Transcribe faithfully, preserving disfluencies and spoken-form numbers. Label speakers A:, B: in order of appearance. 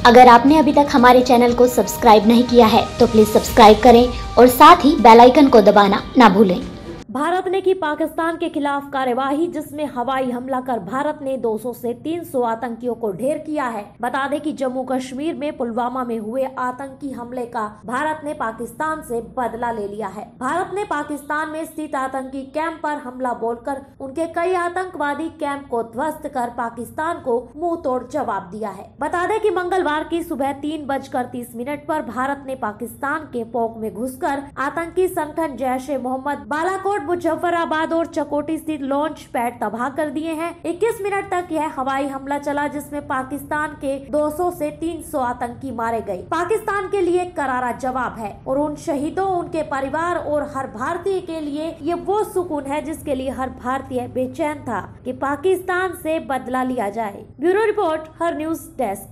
A: अगर आपने अभी तक हमारे चैनल को सब्सक्राइब नहीं किया है तो प्लीज सब्सक्राइब करें और साथ ही बेल आइकन को दबाना ना भूलें।
B: भारत ने की पाकिस्तान के खिलाफ कार्यवाही, जिसमें हवाई हमला कर भारत ने दो सौ से तीन सौ आतंकियों को ढेर किया है। बता दें कि जम्मू कश्मीर में पुलवामा में हुए आतंकी हमले का भारत ने पाकिस्तान से बदला ले लिया है। भारत ने पाकिस्तान में स्थित आतंकी कैंप पर हमला बोलकर उनके कई आतंकवादी कैंप को ध्वस्त कर पाकिस्तान को मुंह तोड़ जवाब दिया है। बता दें कि मंगलवार की सुबह तीन बजकर तीस मिनट पर भारत ने पाकिस्तान के पोक में घुसकर आतंकी संगठन जैश ए मोहम्मद, बालाकोट, मुजफ्फराबाद और चकोटी स्थित लॉन्च पैड तबाह कर दिए हैं। इक्कीस मिनट तक यह हवाई हमला चला, जिसमें पाकिस्तान के दो सौ से तीन सौ आतंकी मारे गए। पाकिस्तान के लिए करारा जवाब है और उन शहीदों, उनके परिवार और हर भारतीय के लिए ये वो सुकून है जिसके लिए हर भारतीय बेचैन था कि पाकिस्तान से बदला लिया जाए। ब्यूरो रिपोर्ट, हर न्यूज डेस्क।